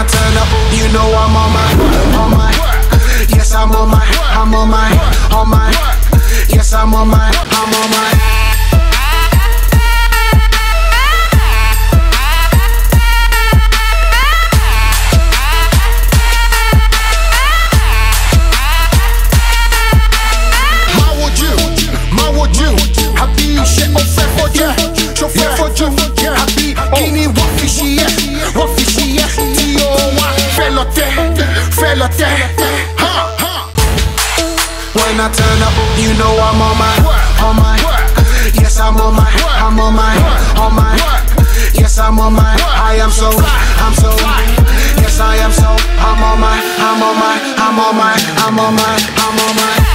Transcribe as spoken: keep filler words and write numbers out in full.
I turn up, you know I'm on my, on my. Yes, I'm on my, I'm on my, on my. Yes, I'm on my, I'm on my. When I turn up, you know I'm on my, on my. Yes, I'm on my, I'm on my, on my. Yes, I'm on my, I am so, I'm so. Yes, I am so, I'm on my, I'm on my, I'm on my, I'm on my, I'm on my.